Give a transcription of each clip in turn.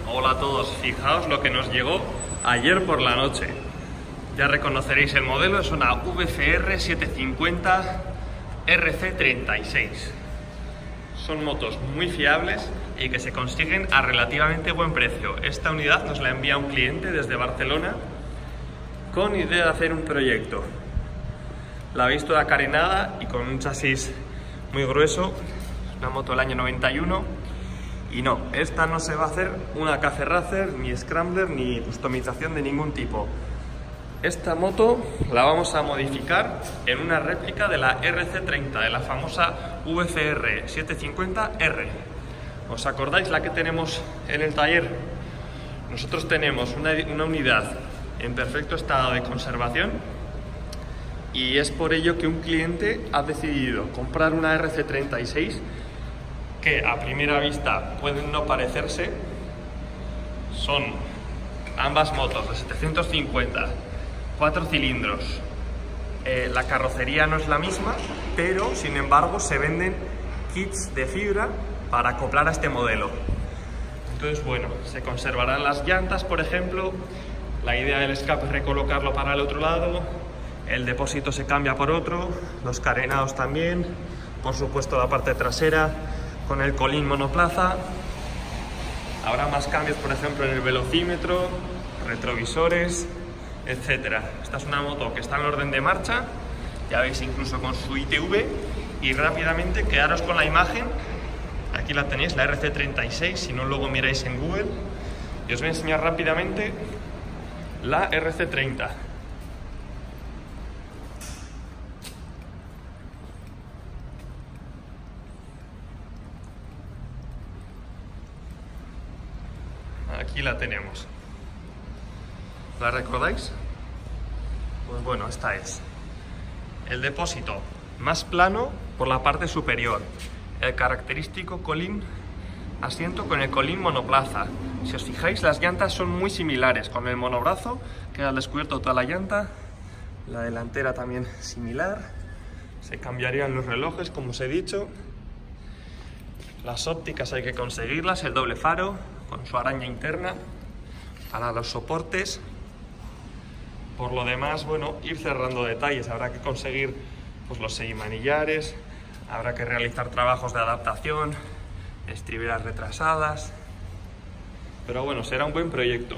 Hola a todos, fijaos lo que nos llegó ayer por la noche. Ya reconoceréis el modelo, es una VCR 750 RC36. Son motos muy fiables y que se consiguen a relativamente buen precio. Esta unidad nos la envía un cliente desde Barcelona con idea de hacer un proyecto. La habéis toda carenada y con un chasis muy grueso, una moto del año 91. Y no, esta no se va a hacer una Cafe Racer, ni Scrambler, ni customización de ningún tipo. Esta moto la vamos a modificar en una réplica de la RC30, de la famosa VCR 750R. ¿Os acordáis la que tenemos en el taller? Nosotros tenemos una unidad en perfecto estado de conservación y es por ello que un cliente ha decidido comprar una RC36 que a primera vista pueden no parecerse. Son ambas motos de 750, 4 cilindros. La carrocería no es la misma, pero sin embargo se venden kits de fibra para acoplar a este modelo. Entonces, bueno, se conservarán las llantas, por ejemplo. La idea del escape es recolocarlo para el otro lado. El depósito se cambia por otro, los carenados también, por supuesto la parte trasera con el colín monoplaza. Habrá más cambios, por ejemplo, en el velocímetro, retrovisores, etcétera. Esta es una moto que está en orden de marcha, ya veis, incluso con su ITV. Y rápidamente quedaros con la imagen, aquí la tenéis, la RC36, si no luego miráis en Google, y os voy a enseñar rápidamente la RC30. Aquí la tenemos. ¿La recordáis? Pues bueno, esta es. El depósito más plano por la parte superior. El característico colín asiento con el colín monoplaza. Si os fijáis, las llantas son muy similares. Con el monobrazo queda al descubierto toda la llanta. La delantera también similar. Se cambiarían los relojes, como os he dicho. Las ópticas hay que conseguirlas. El doble faro con su araña interna para los soportes. Por lo demás, bueno, ir cerrando detalles. Habrá que conseguir pues los semimanillares, habrá que realizar trabajos de adaptación, estriberas retrasadas. Pero bueno, será un buen proyecto.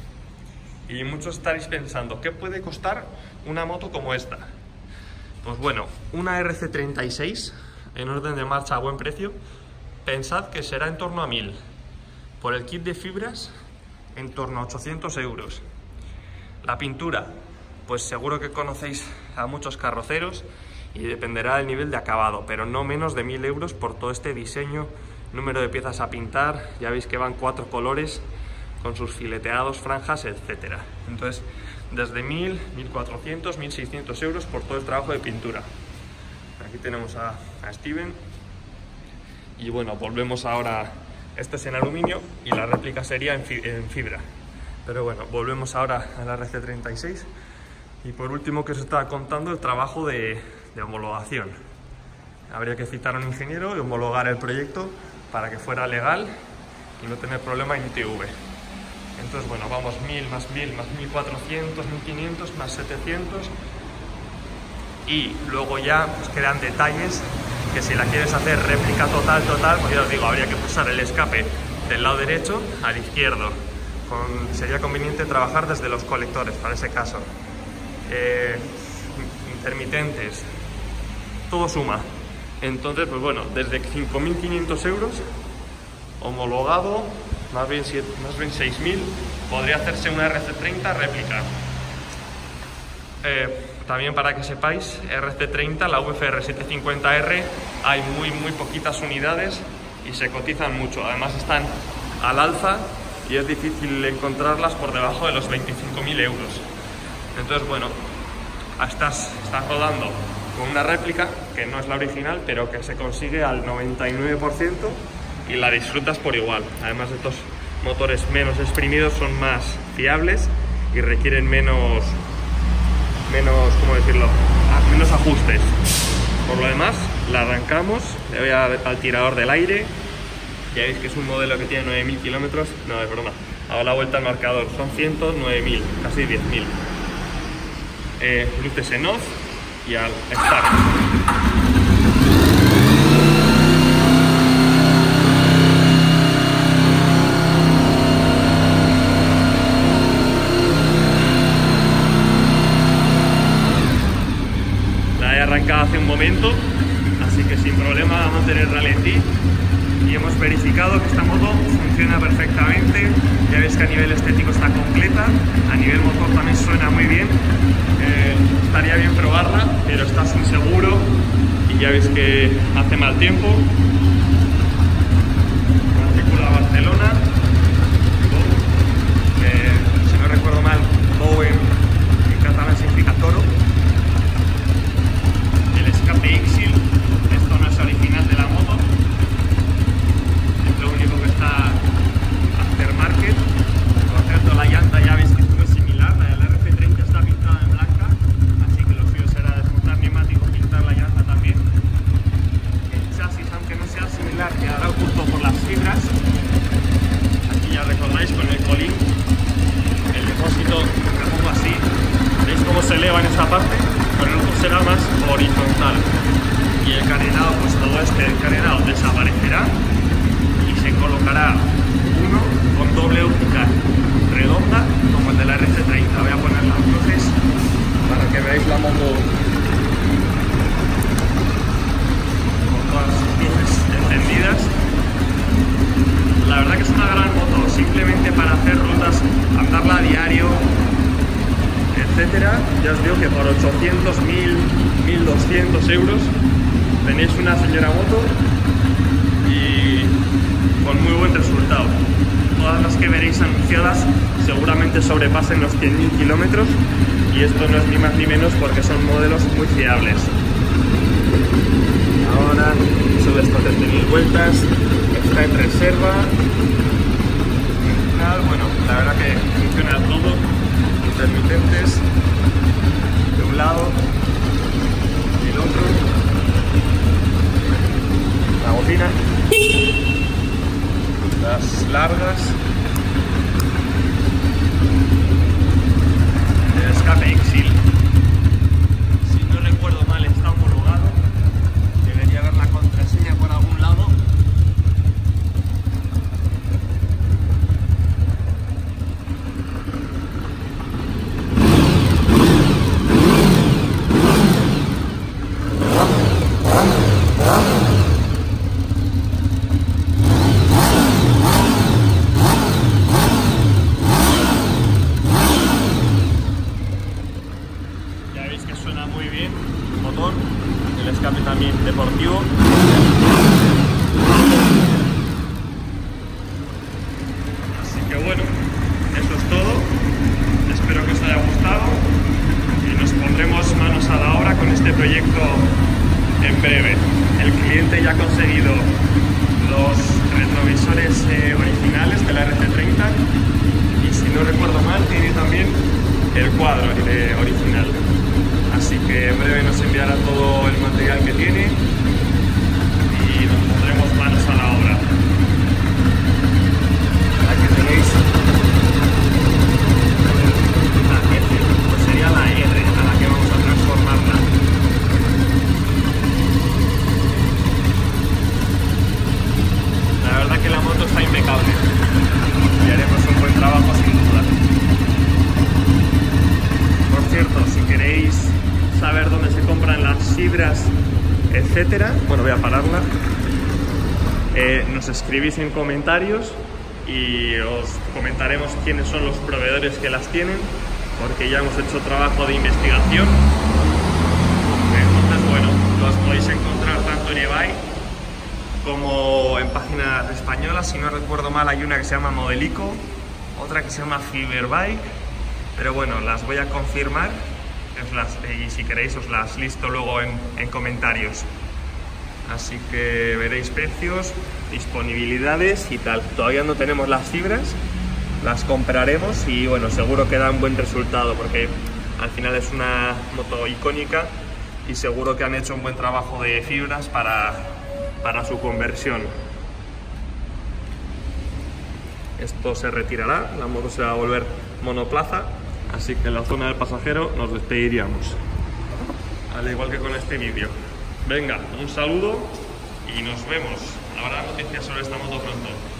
Y muchos estaréis pensando, ¿qué puede costar una moto como esta? Pues bueno, una RC36 en orden de marcha a buen precio, pensad que será en torno a 1000. Por el kit de fibras, en torno a 800 euros. La pintura, pues seguro que conocéis a muchos carroceros y dependerá del nivel de acabado, pero no menos de 1000 euros por todo este diseño, número de piezas a pintar. Ya veis que van 4 colores con sus fileteados, franjas, etcétera. Entonces, desde 1000, 1400, 1600 euros por todo el trabajo de pintura. Aquí tenemos a Steven. Y bueno, volvemos ahora. Este es en aluminio y la réplica sería en fibra. Pero bueno, volvemos ahora a la RC36. Y por último, que os estaba contando, el trabajo de homologación. Habría que citar a un ingeniero y homologar el proyecto para que fuera legal y no tener problema en ITV. Entonces, bueno, vamos 1000 más 1000 más 1400, 1500 más 700. Y luego ya pues quedan detalles que si la quieres hacer réplica total, pues ya os digo, habría que pulsar el escape del lado derecho al izquierdo. Sería conveniente trabajar desde los colectores para ese caso. Intermitentes, todo suma. Entonces, pues bueno, desde 5.500 euros, homologado, más bien 6.000, podría hacerse una RC30 réplica. También para que sepáis, RC30, la VCR 750R, hay muy poquitas unidades y se cotizan mucho. Además están al alza y es difícil encontrarlas por debajo de los 25.000 euros. Entonces, bueno, estás rodando con una réplica que no es la original, pero que se consigue al 99% y la disfrutas por igual. Además, estos motores menos exprimidos son más fiables y requieren menos, ¿cómo decirlo?, menos ajustes. Por lo demás, la arrancamos, le voy al tirador del aire Ya veis que es un modelo que tiene 9.000 kilómetros. No, es broma. Hago la vuelta al marcador. Son 109.000, casi 10.000. Luces en off y al start. La he arrancado hace un momento, así que sin problema va a mantener ralentí. Y hemos verificado que esta moto funciona perfectamente. Ya veis que a nivel estético está completa, a nivel motor también suena muy bien. Estaría bien probarla, pero estás inseguro y ya veis que hace mal tiempo. Matrícula Barcelona. Si no recuerdo mal, Bowen en catalán significa toro. El escape Ixil, esto no es original de la moto. Lo único que está aftermarket. Por cierto, la llanta ya veis que es muy similar. La del RC30 está pintada en blanca, así que lo suyo será desmontar neumáticos, pintar la llanta también. El chasis, aunque no sea similar, quedará oculto por las fibras. Aquí ya recordáis con el colín, el depósito lo pongo así. ¿Veis cómo se eleva en esta parte? Con el otro será más horizontal. Y el carenado, pues todo este carenado desaparecerá. Se colocará uno con doble óptica redonda como el de la RC30. Voy a poner las luces para que veáis la moto con todas sus luces encendidas. La verdad que es una gran moto, simplemente para hacer rutas, andarla a diario, etcétera. Ya os digo que por 800, 1000, 1200 euros tenéis una señora moto y con muy buen resultado. Todas las que veréis anunciadas seguramente sobrepasen los 100.000 kilómetros y esto no es ni más ni menos porque son modelos muy fiables. Ahora sube hasta 13.000 vueltas, está en reserva. Bueno, la verdad que funciona todo. Intermitentes de un lado y el otro. La bocina. Las largas, el escape Ixil, si no recuerdo mal está homologado, debería haber la contraseña por algún lado. El escape también deportivo. Así que bueno, eso es todo. Espero que os haya gustado y nos pondremos manos a la obra con este proyecto en breve. El cliente ya ha conseguido los retrovisores originales de la RC30 y si no recuerdo mal tiene también el cuadro original. Así que en breve nos enviará todo el material que tiene y nos pondremos manos a la obra. Aquí tenéis la F, pues sería la R a la que vamos a transformarla. La verdad que la moto está impecable y haremos un buen trabajo sin duda. Por cierto, si queréis saber dónde se compran las fibras, etcétera, bueno, voy a pararla, nos escribís en comentarios y os comentaremos quiénes son los proveedores que las tienen, porque ya hemos hecho trabajo de investigación. Entonces, bueno, los podéis encontrar tanto en eBay como en páginas españolas. Si no recuerdo mal, hay una que se llama Modelico, otra que se llama Fiberbike, pero bueno, las voy a confirmar y si queréis os las listo luego en comentarios. Así que veréis precios, disponibilidades y tal. Todavía no tenemos las fibras, las compraremos y bueno, seguro que da un buen resultado porque al final es una moto icónica y seguro que han hecho un buen trabajo de fibras para su conversión. esto se retirará, la moto se va a volver monoplaza, así que en la zona del pasajero nos despediríamos, al igual que con este vídeo. Venga, un saludo y nos vemos. Habrá noticias sobre esta moto pronto.